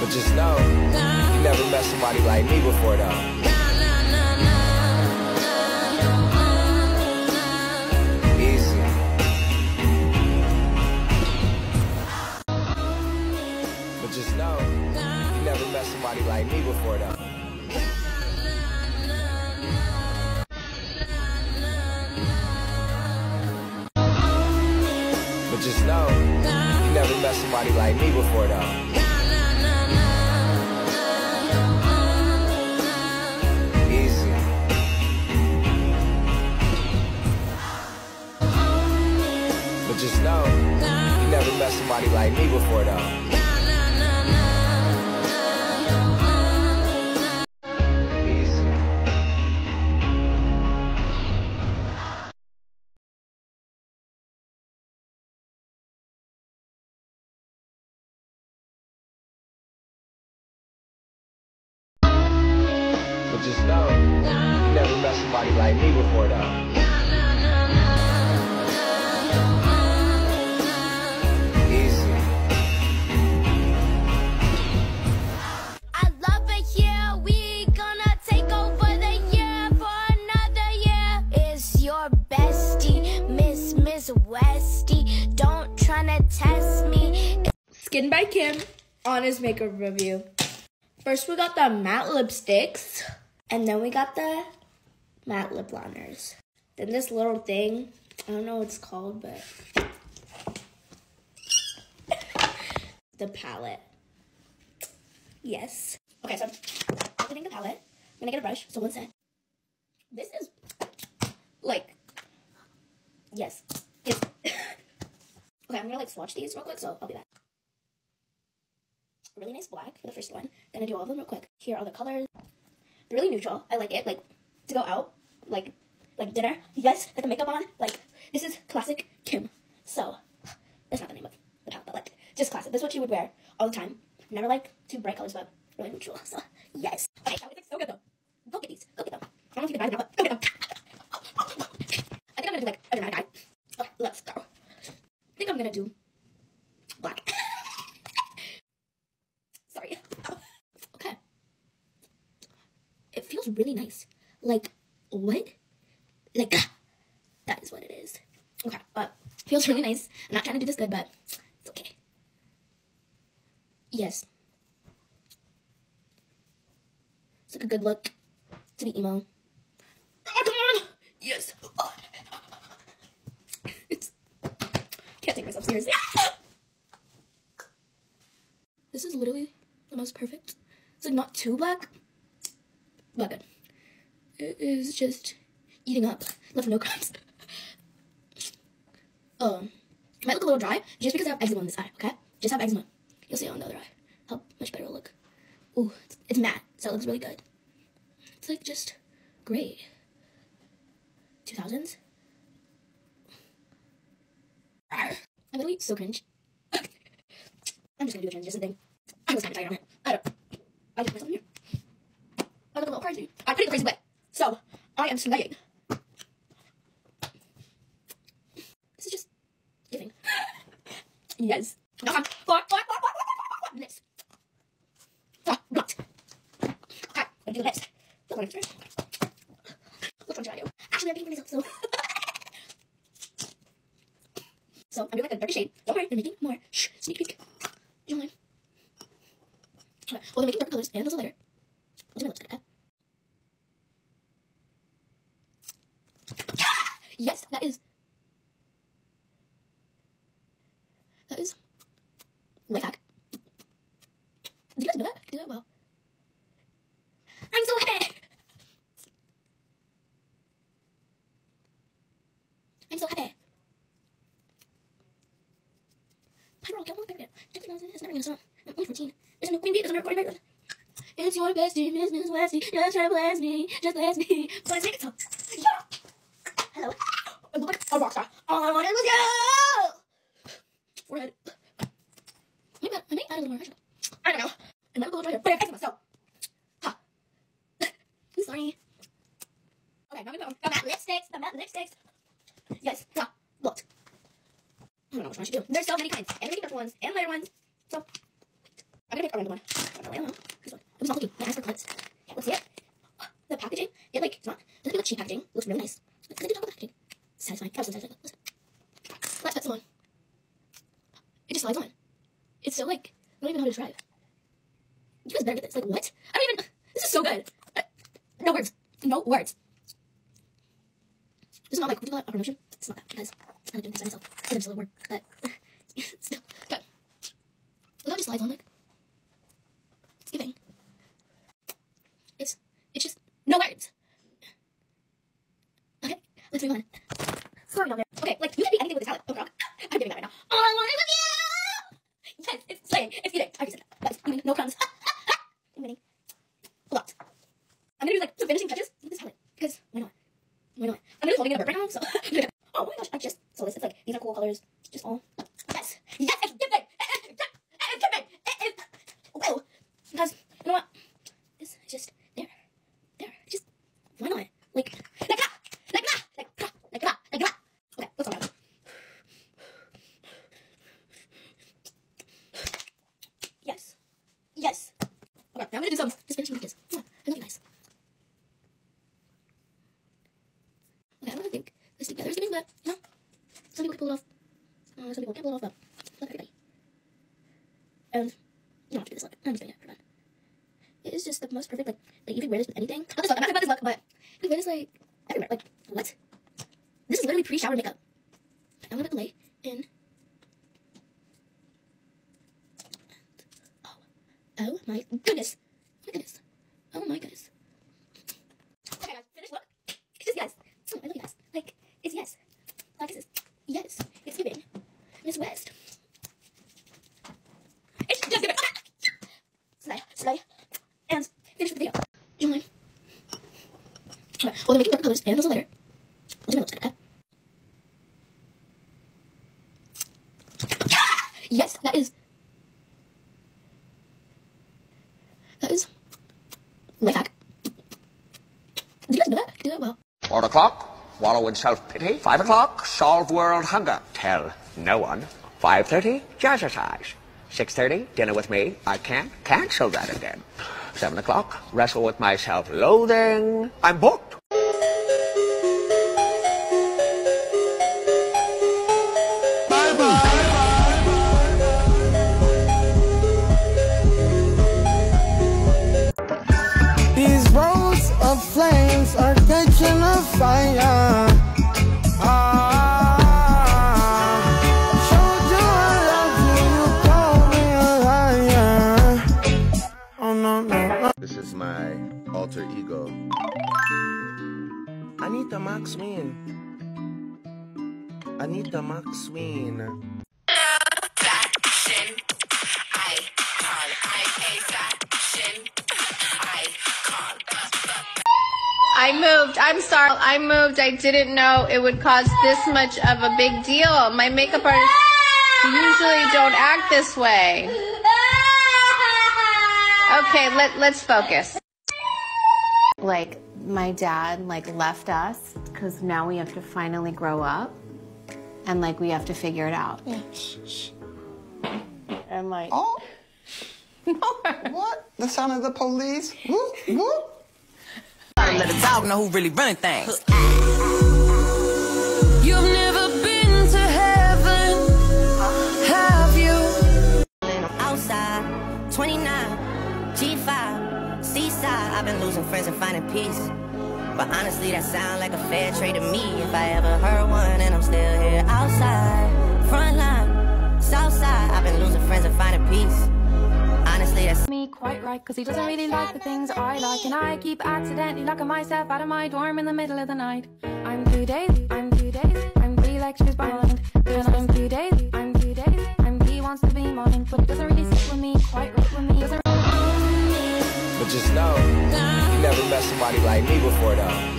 But just know, you never met somebody like me before though. Easy. But just know, you never met somebody like me before though. But just know, you never met somebody like me before though. But just know, you never met somebody like me before though. Easy. But just know, you never met somebody like me before though. Westy, don't tryna test me. Skin by Kim, honest makeup review. First we got the matte lipsticks, and then we got the matte lip liners. Then this little thing, I don't know what it's called, but the palette. Yes. Okay, so I'm getting the palette. I'm gonna get a brush, so one sec. This is like, yes. Yes. Okay, I'm gonna like swatch these real quick, so I'll be back. Really nice black for the first one. Gonna do all of them real quick. Here are the colors. They're really neutral. I like it. Like to go out, like dinner. Yes, like the makeup on. Like this is classic Kim. So that's not the name of the palette, but like just classic. This is what she would wear all the time. Never like too bright colors, but really neutral. So yes. Okay, that looks so good though. Go get these. Go get them. I don't know if you can buy them now, but go get them. I think I'm gonna do like a dramatic eye. Okay, let's go. I think I'm gonna do black. Sorry. Okay. It feels really nice. Like, what? Like, that is what it is. Okay, but it feels really nice. I'm not trying to do this good, but it's okay. Yes. It's like a good look to be emo. Oh, come on! Yes. Oh. Can't take myself seriously. This is literally the most perfect. It's like not too black, but good. It is just eating up. Left no crumbs. It might look a little dry just because I have eczema on this eye, okay? Just have eczema. You'll see it on the other eye. How much better it'll look. Ooh, it's matte, so it looks really good. It's like just great. 2000s? I'm literally so cringe. I'm just gonna do a transition thing. I was kind of tired on it. I just put myself in here. I look a little crazy. I'm putting the crazy way. So, I am slaying. This is just giving. Yes. No, I'm lips. Oh, what? Okay, I'm gonna do the lips. Which one should I do? Actually, I'm picking for myself, so. So, I'm doing like a darker shade. Don't worry, they're making more. Shh, sneak peek. Do you mind? Okay, well, they're making darker colors, and those are lighter. I'll do my lipstick, okay? Yes, that is life hack. Did you guys know that? Do that well. I'm so happy! I'm so happy. Pyrol, get one back there. It's never gonna stop. I'm only 14. There's no queen bee because I'm recording right now. It's your bestie, Miss Westy. Just try to bless me. Just bless me. Bless me. So, yeah. Hello. I look like a rock star. All I wanted was you. Forehead. Maybe I may add a little more eyeshadow. I don't know. It might look a little dry here, but I have eczema, so. Ha. I'm sorry. Okay, now we go. The matte lipsticks. The matte lipsticks. Yes. Yeah. Look. I don't know which one I should do. There's so many kinds. And there's purple ones. And lighter ones. So, I'm gonna pick a random one. I don't know. This one. It was not looking. I asked for cuts. Yeah, let's see it. The packaging, it like, it's not, doesn't look like cheap packaging. It looks really nice. Like, they do talk about packaging. Satisfying. Absolutely satisfying. Listen. Let's put some on. It just slides on. It's so like, I don't even know how to describe. You guys better get this. Like, what? I don't even, this is so good. No words. No words. This is not like, what do you call that? A promotion? It's not that, because I'm doing this by myself. It's still a word, but still. Okay. Look how it just slides on, like. It's giving. It's just, no words. Okay, let's move on. Sorry on there. Okay, like, you can be anything with this salad. Oh, God. I'm giving that right now. Oh, I want it with you! Yes, it's slaying. It's eating. I already said that. Guys, I'm winning. No crumbs. I'm winning. A lot. I'm gonna do, like, some finishing touches with this salad. Because, why not? Why not? I'm really holding it in a burp right now, so. Oh my gosh, I just saw this. It's like, these are cool colors. Just all. Yes! Yes! It's giving! It's giving! It is. Well, because, you know what? This is just there. Just, why not? Like that. Okay, let's talk about it. Yes. Okay, now I'm gonna do some just finishing touches. I love you guys. Okay, I'm gonna think this together is giving, but, you know, some people can pull it off. Some people can't pull it off, but not everybody. And you don't have to do this look. I'm just doing it for fun. It is just the most perfect, like you can wear this with anything. Not this look, I'm not talking about this look, but you can wear this, like, everywhere. Like, what? This is literally pre-shower makeup. I'm gonna put the lay in. Oh my goodness. Oh my goodness. Okay, guys, finished look. It's just yes. Oh, I love you guys. Like, it's yes. Like, it's yes. It's giving. Miss West. It's just giving. Slay. And finish with the video. Join. Okay, well, then we can work colors and also later. I'll do my lipstick, okay? Yes, that is life hack. Did you guys know that? Do that well. 4 o'clock, wallow in self-pity. 5 o'clock, solve world hunger. Tell no one. 5:30, jazzercise. 6:30, dinner with me. I can't cancel that again. 7 o'clock, wrestle with my self-loathing. I'm booked. These rows of flames are catching a fire. Showed you I love you, you call me a liar. Oh no. This is my alter ego. Anita Maxwin. I moved. I'm sorry. I moved. I didn't know it would cause this much of a big deal. My makeup artists usually don't act this way. Okay, let's focus. Like, my dad, like, left us because now we have to finally grow up and, like, we have to figure it out. Yeah, shh. And, like... Oh! What? The sound of the police? Whoop, whoop. Let the dog know who really running things. You've never been to heaven, have you? I'm outside, 29, G5, seaside. I've been losing friends and finding peace. But honestly, that sound like a fair trade to me. If I ever heard one, and I'm still here outside, front line, south side. I've been losing friends and finding peace. Honestly, that's me quite right, cause he doesn't really like the things I like, and I keep accidentally locking myself out of my dorm in the middle of the night. I'm 2 days, I'm 3 lectures behind, and I'm 2 days, and he wants to be mine, but it doesn't really sit with me quite right with me. But just know, you never met somebody like me before though.